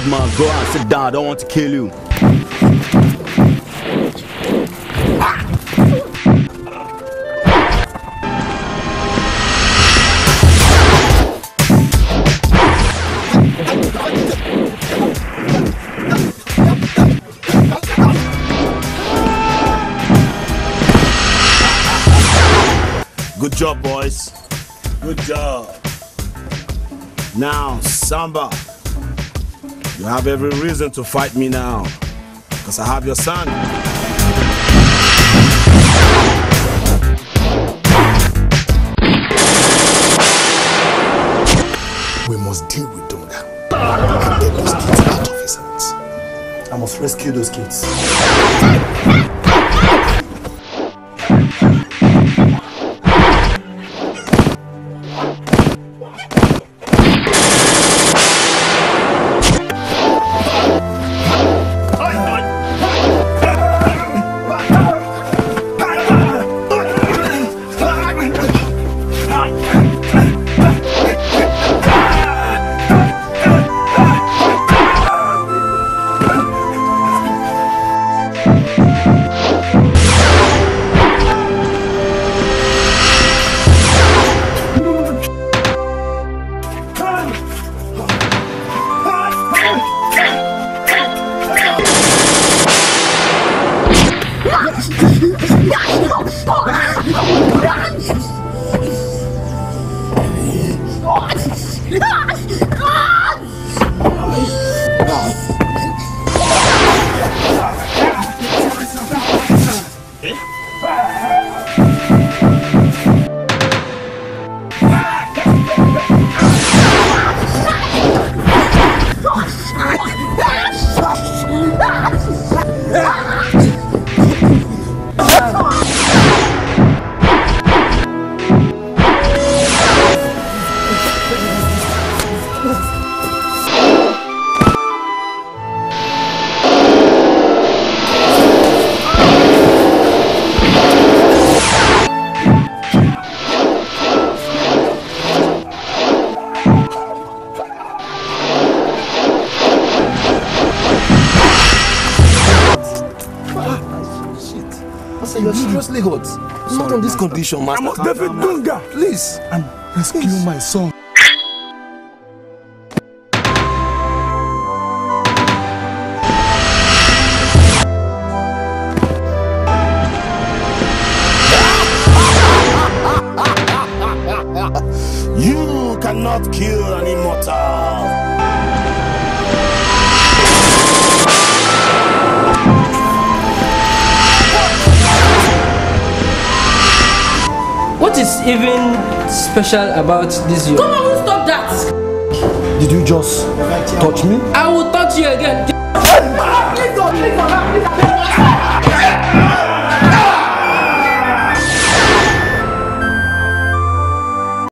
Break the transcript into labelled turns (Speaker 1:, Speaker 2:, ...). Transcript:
Speaker 1: Old man, go and sit down. I don't want to kill you. Good job, boys. Good job. Now, Samba, you have every reason to fight me now, because I have your son.
Speaker 2: We must deal with Donga and get those kids out of his hands.
Speaker 3: I must rescue those kids. You're seriously hot. Not on this condition, master.
Speaker 2: I must defeat Donga, please, and rescue my son.
Speaker 1: You cannot kill an immortal.
Speaker 4: What is even special about this year?
Speaker 5: Come on, stop that!
Speaker 3: Did you just touch me?
Speaker 4: I will touch you again.
Speaker 5: Please don't, please don't.